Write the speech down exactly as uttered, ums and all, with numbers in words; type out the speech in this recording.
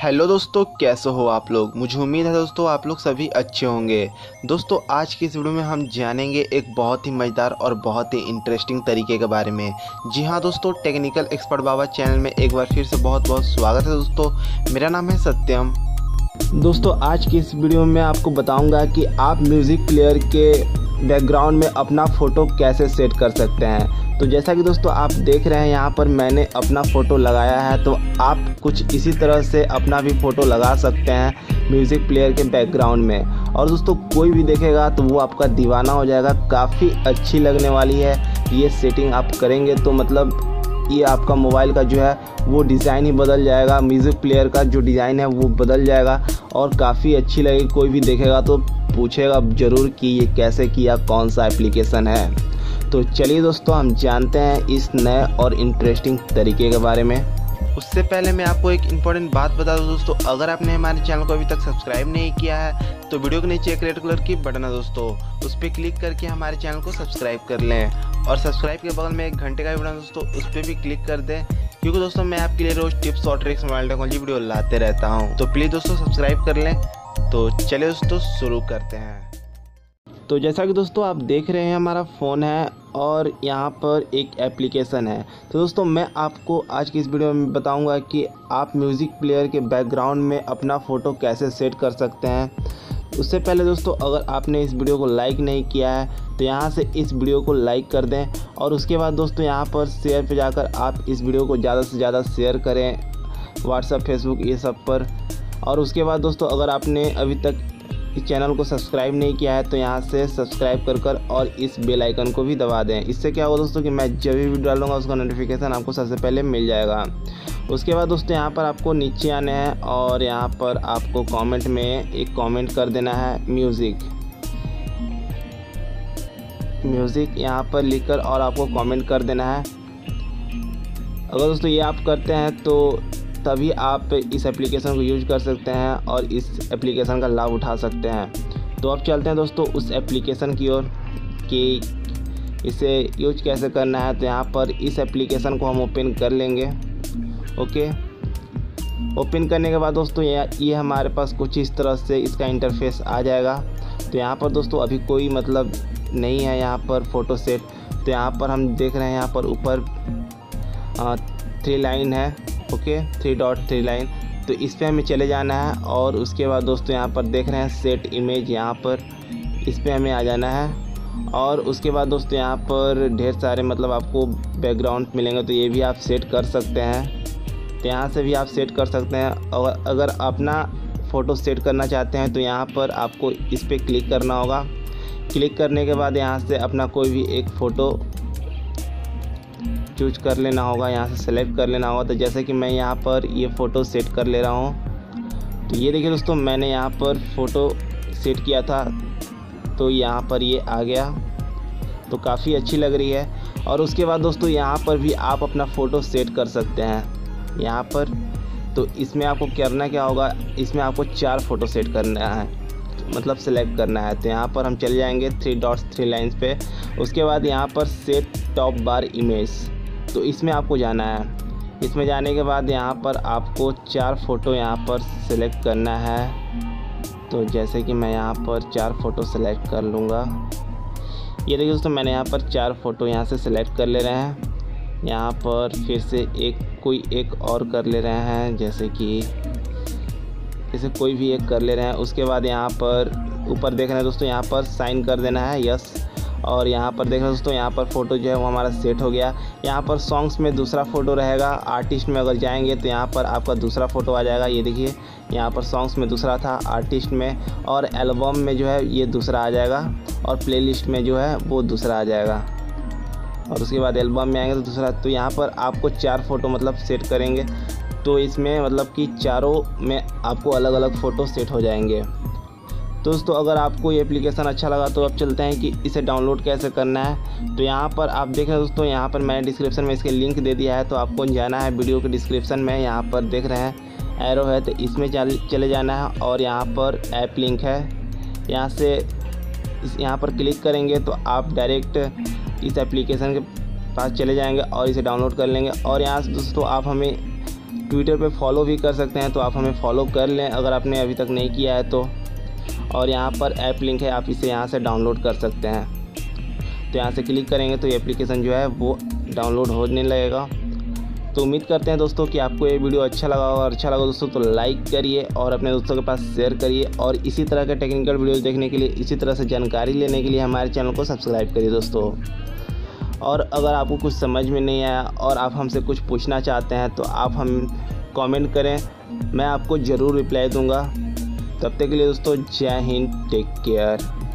Hello दोस्तों, कैसे हो आप लोग। मुझे उम्मीद है दोस्तों आप लोग सभी अच्छे होंगे। दोस्तों आज की इस वीडियो में हम जानेंगे एक बहुत ही मज़ेदार और बहुत ही इंटरेस्टिंग तरीके के बारे में। जी हाँ दोस्तों, टेक्निकल एक्सपर्ट बाबा चैनल में एक बार फिर से बहुत बहुत स्वागत है दोस्तों। मेरा नाम है सत्यम। दोस्तों आज की इस वीडियो में आपको बताऊंगा कि आप म्यूज़िक प्लेयर के बैकग्राउंड में अपना फ़ोटो कैसे सेट कर सकते हैं। तो जैसा कि दोस्तों आप देख रहे हैं यहाँ पर मैंने अपना फ़ोटो लगाया है, तो आप कुछ इसी तरह से अपना भी फ़ोटो लगा सकते हैं म्यूज़िक प्लेयर के बैकग्राउंड में। और दोस्तों कोई भी देखेगा तो वो आपका दीवाना हो जाएगा। काफ़ी अच्छी लगने वाली है ये सेटिंग आप करेंगे तो मतलब ये आपका मोबाइल का जो है वो डिज़ाइन ही बदल जाएगा। म्यूज़िक प्लेयर का जो डिज़ाइन है वो बदल जाएगा और काफ़ी अच्छी लगेगी। कोई भी देखेगा तो पूछेगा ज़रूर कि ये कैसे किया, कौन सा एप्लीकेशन है। तो चलिए दोस्तों हम जानते हैं इस नए और इंटरेस्टिंग तरीके के बारे में। उससे पहले मैं आपको एक इम्पॉर्टेंट बात बता दूं दोस्तों, अगर आपने हमारे चैनल को अभी तक सब्सक्राइब नहीं किया है तो वीडियो के नीचे एक रेड कलर की बटन है दोस्तों, उस पर क्लिक करके हमारे चैनल को सब्सक्राइब कर लें। और सब्सक्राइब के बगल में एक घंटे का भी बटन है दोस्तों, उस पर भी क्लिक कर दें, क्योंकि दोस्तों मैं आपके लिए रोज टिप्स और ट्रिक्स मोबाइल टेक्नोलॉजी वीडियो लाते रहता हूँ। तो प्लीज़ दोस्तों सब्सक्राइब कर लें। तो चलिए दोस्तों शुरू करते हैं। तो जैसा कि दोस्तों आप देख रहे हैं हमारा फ़ोन है और यहाँ पर एक एप्लीकेशन है। तो दोस्तों मैं आपको आज की इस वीडियो में बताऊंगा कि आप म्यूज़िक प्लेयर के बैकग्राउंड में अपना फ़ोटो कैसे सेट कर सकते हैं। उससे पहले दोस्तों अगर आपने इस वीडियो को लाइक नहीं किया है तो यहाँ से इस वीडियो को लाइक कर दें। और उसके बाद दोस्तों यहाँ पर शेयर पे जाकर आप इस वीडियो को ज़्यादा से ज़्यादा शेयर करें व्हाट्सएप, फेसबुक ये सब पर। और उसके बाद दोस्तों अगर आपने अभी तक इस चैनल को सब्सक्राइब नहीं किया है तो यहाँ से सब्सक्राइब कर कर और इस बेल आइकन को भी दबा दें। इससे क्या होगा दोस्तों कि मैं जब भी वीडियो डालूंगा उसका नोटिफिकेशन आपको सबसे पहले मिल जाएगा। उसके बाद दोस्तों यहाँ पर आपको नीचे आना है और यहाँ पर आपको कमेंट में एक कमेंट कर देना है म्यूज़िक म्यूज़िक यहाँ पर लिखकर और आपको कमेंट कर देना है। अगर दोस्तों ये आप करते हैं तो तभी आप इस एप्लीकेशन को यूज कर सकते हैं और इस एप्लीकेशन का लाभ उठा सकते हैं। तो अब चलते हैं दोस्तों उस एप्लीकेशन की ओर कि इसे यूज कैसे करना है। तो यहाँ पर इस एप्लीकेशन को हम ओपन कर लेंगे। ओके, ओपन करने के बाद दोस्तों ये ये हमारे पास कुछ इस तरह से इसका इंटरफेस आ जाएगा। तो यहाँ पर दोस्तों अभी कोई मतलब नहीं है यहाँ पर फ़ोटो सेट। तो यहाँ पर हम देख रहे हैं यहाँ पर ऊपर थ्री लाइन है। Okay, three dot three line, तो इस पे हमें चले जाना है। और उसके बाद दोस्तों यहाँ पर देख रहे हैं सेट इमेज, यहाँ पर इस पे हमें आ जाना है। और उसके बाद दोस्तों यहाँ पर ढेर सारे मतलब आपको बैकग्राउंड मिलेंगे, तो ये भी आप सेट कर सकते हैं। तो यहाँ से भी आप सेट कर सकते हैं। और अगर अपना फ़ोटो सेट करना चाहते हैं तो यहाँ पर आपको इस पर क्लिक करना होगा। क्लिक करने के बाद यहाँ से अपना कोई भी एक फ़ोटो चूज कर लेना होगा, यहाँ से सेलेक्ट कर लेना होगा। तो जैसे कि मैं यहाँ पर ये फ़ोटो सेट कर ले रहा हूँ। तो ये देखिए दोस्तों मैंने यहाँ पर फ़ोटो सेट किया था तो यहाँ पर ये आ गया, तो काफ़ी अच्छी लग रही है। और उसके बाद दोस्तों यहाँ पर भी आप अपना फ़ोटो सेट कर सकते हैं यहाँ पर। तो इसमें आपको करना क्या होगा, इसमें आपको चार फ़ोटो सेट करना है, मतलब सेलेक्ट करना है। तो यहाँ पर हम चले जाएंगे थ्री डॉट्स थ्री लाइन्स पे। उसके बाद यहाँ पर सेट टॉप बार इमेज, तो इसमें आपको जाना है। इसमें जाने के बाद यहाँ पर आपको चार फ़ोटो यहाँ पर सेलेक्ट करना है। तो जैसे कि मैं यहाँ पर चार फ़ोटो सेलेक्ट कर लूँगा। ये देखिए दोस्तों मैंने यहाँ पर चार फ़ोटो यहाँ से सेलेक्ट कर ले रहे हैं। यहाँ पर फिर से एक कोई एक और कर ले रहे हैं, जैसे कि इसे कोई भी एक कर ले रहे हैं। उसके बाद यहाँ पर ऊपर देख रहे हैं दोस्तों यहाँ पर साइन कर देना है, यस। और यहाँ पर देख रहे हैं दोस्तों यहाँ पर फ़ोटो जो है वो हमारा सेट हो गया। यहाँ पर सॉन्ग्स में दूसरा फ़ोटो रहेगा, आर्टिस्ट में अगर जाएंगे तो यहाँ पर आपका दूसरा फ़ोटो आ जाएगा। ये देखिए यहाँ पर सॉन्ग्स में दूसरा था, आर्टिस्ट में और एल्बम में जो है ये दूसरा आ जाएगा, और प्लेलिस्ट में जो है वो दूसरा आ जाएगा। और उसके बाद एल्बम में आएंगे तो दूसरा। तो यहाँ पर आपको चार फ़ोटो मतलब सेट करेंगे तो इसमें मतलब कि चारों में आपको अलग अलग फ़ोटो सेट हो जाएंगे। दोस्तों अगर आपको ये एप्लीकेशन अच्छा लगा तो अब चलते हैं कि इसे डाउनलोड कैसे करना है। तो यहाँ पर आप देख रहे हैं दोस्तों यहाँ पर मैंने डिस्क्रिप्शन में इसके लिंक दे दिया है। तो आपको जाना है वीडियो के डिस्क्रिप्शन में, यहाँ पर देख रहे हैं एरो है, तो इसमें चले जाना है। और यहाँ पर ऐप लिंक है, यहाँ से इस यहाँ पर क्लिक करेंगे तो आप डायरेक्ट इस एप्लीकेशन के पास चले जाएंगे और इसे डाउनलोड कर लेंगे। और यहाँ से दोस्तों आप हमें ट्विटर पे फॉलो भी कर सकते हैं, तो आप हमें फॉलो कर लें अगर आपने अभी तक नहीं किया है तो। और यहाँ पर ऐप लिंक है, आप इसे यहाँ से डाउनलोड कर सकते हैं। तो यहाँ से क्लिक करेंगे तो ये एप्लीकेशन जो है वो डाउनलोड होने लगेगा। तो उम्मीद करते हैं दोस्तों कि आपको ये वीडियो अच्छा लगा होगा, और अच्छा लगा दोस्तों तो लाइक करिए और अपने दोस्तों के पास शेयर करिए। और इसी तरह के टेक्निकल वीडियोस देखने के लिए, इसी तरह से जानकारी लेने के लिए हमारे चैनल को सब्सक्राइब करिए दोस्तों। और अगर आपको कुछ समझ में नहीं आया और आप हमसे कुछ पूछना चाहते हैं तो आप हम कमेंट करें, मैं आपको ज़रूर रिप्लाई दूंगा। तब तक के लिए दोस्तों जय हिंद, टेक केयर।